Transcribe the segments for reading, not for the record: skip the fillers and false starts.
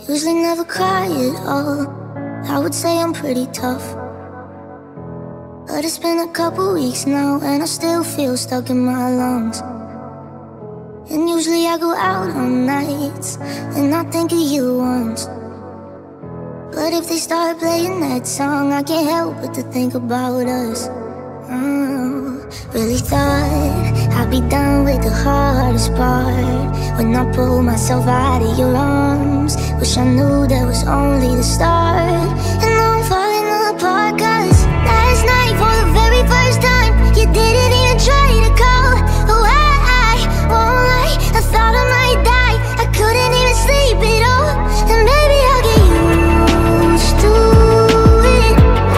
Usually never cry at all. I would say I'm pretty tough, but it's been a couple weeks now and I still feel stuck in my lungs. And usually I go out on nights and I think of you once, but if they start playing that song, I can't help but to think about us. Really thought I'd be done with the hardest part when I pulled myself out of your arms. Wish I knew that was only the start. And now I'm falling apart, cause last night for the very first time you didn't even try to call. Oh, I won't lie, I thought I might die. I couldn't even sleep at all. And maybe I'll get used to it,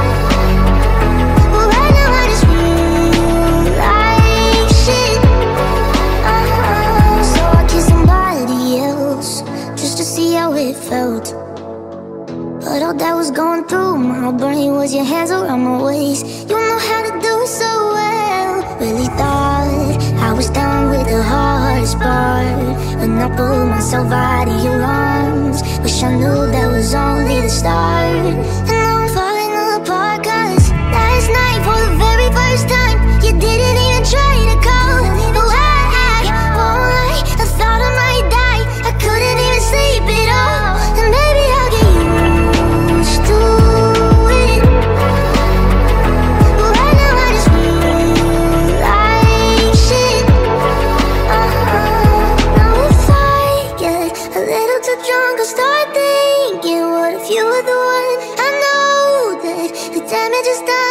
but right now I just feel like shit. So I kissed somebody else just to see how it felt, but all that was going through my brain was your hands around my waist. You know how to do it so well. Really thought I was done with the hardest part when I pulled myself out of your arms. Wish I knew that was only the start. And now I'm falling apart, cause last night for the very first time you didn't even try to call. Oh, I won't lie, I thought I might die. I couldn't even sleep at all. And maybe I'll get used to it, but right now I just feel like shit. Now if I get a little too drunk, I'll start thinking, what if you were the one? I know that the damage is done.